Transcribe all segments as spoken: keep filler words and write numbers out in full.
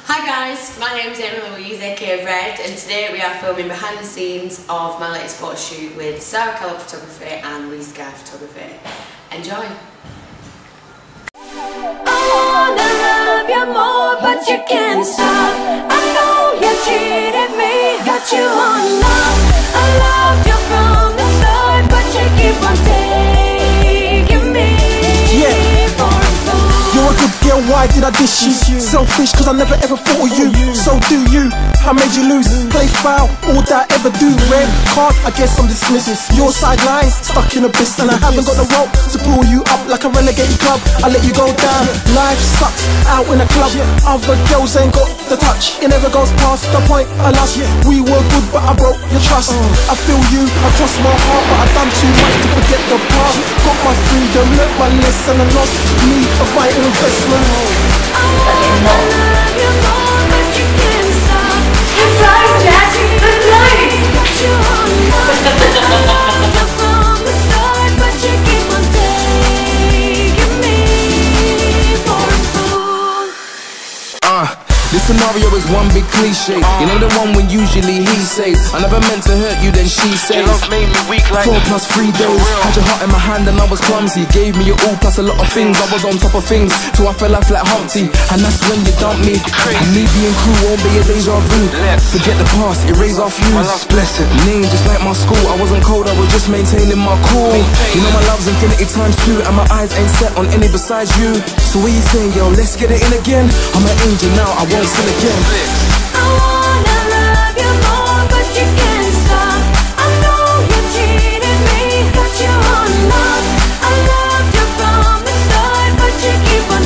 Hi guys, my name is Emma Louise, aka Red, and today we are filming behind the scenes of my latest photo shoot with Sara Callow photography and Reece Guy photography. Enjoy! I wanna love you more, but you can't stop. I know you cheated me, got you on love. I loved you from the start, but you keep on taking me yeah. for a fool. You're a good girl, why did I dish you? Selfish, cause I never ever thought of you. So do you, I made you lose. Play foul, all that I ever do. Red card, I guess I'm dismissed. Your sidelines, stuck in abyss, and I haven't got the rope to pull you up like a relegated club. I let you go down, life sucks, out in a club. Other girls ain't got the touch, it never goes past the point, alas. We were good, but I broke your trust. I feel you across my heart, but I've done too much to forget the past. Got my freedom, learnt my lesson, and lost me a vital investment. I wanna love you more, but you can't stop. It's like magic, the light. Got you on love. I loved you from the start, but you keep on taking me for a fool. Uh, this scenario is one big cliche. You know the one when usually he says, I never meant to hurt you, then she says, your love made me weak like Four plus three days, had your heart in my hand and I was clumsy. Gave me your all plus a lot of things, I was on top of things, till I fell off like Humpty. And that's when you dumped me. And me being cruel won't be a deja vu. Forget the past, erase our fuse. My love's blessed. Name just like my school, I wasn't cold, I was just maintaining my cool. You know my love's infinity times two, and my eyes ain't set on any besides you. So what you saying, yo, let's get it in again. I'm an angel now, I won't sin again. I wanna love you more, but you can't stop. I know you cheated me, got you on love. I loved you from the start, but you keep on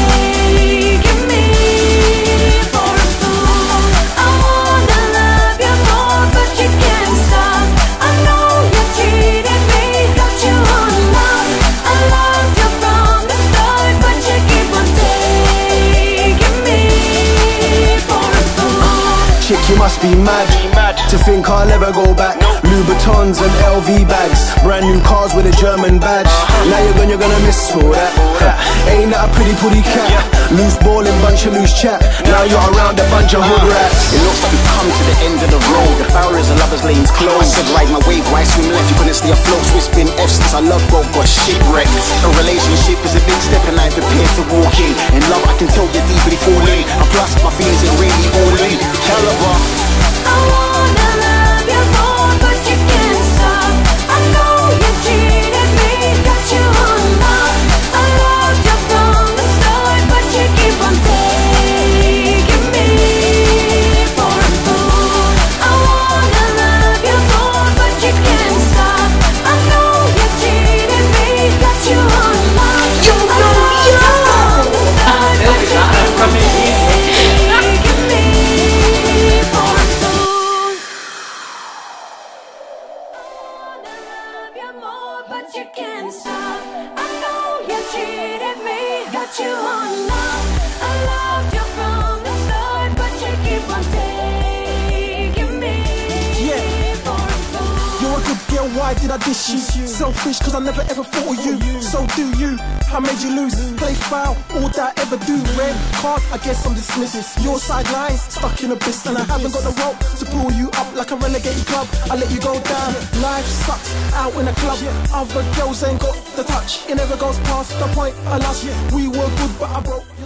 taking me for a fool. I wanna love you more, but you can't stop. I know you cheated me, got you on love. I loved you from the start, but you keep on taking me for a fool. Chick, you must be mad to think I'll ever go back. Louboutins and L V bags, brand new cars with a German badge. Now you're gonna, you're gonna miss all that. Ain't that a pretty putty cat? Loose ball and bunch of loose chat. Now you're around a bunch of hood rats. It looks like we've come to the end of the road. The barriers and lovers' lanes closed. I said ride my wave, why swim left? You couldn't stay afloat. So it's been F since our love boat got shipwrecked. A relationship is a big step and I'm prepared to walk in. In love I can tell you're deeply falling. And plus my feelings are really all in. Caliber. I wanna love you more, but you can't stop. I know you cheated me, got you on love. I loved you from the start, but you keep on taking me for a fool. I wanna love you more, but you can't stop. I know you cheated me, got you on love. You know you from the start, but you keep on taking me for a fool. But you can't stop. I know you cheated me, got you on love. I loved you from the start, but you keep on taking me Yeah. for a fool. You're a good girl, why did I dish you? Selfish, cause I never ever thought of you. So do you, I made you lose. Play foul, all that I ever do. Red card, I guess I'm dismissed. Your sidelines, stuck in abyss, and I haven't got the rope to pull you up like a relegated club. I let you go down, life sucks, out in a club. Other girls ain't got the touch, it never goes past the point, alas. We were good, but I broke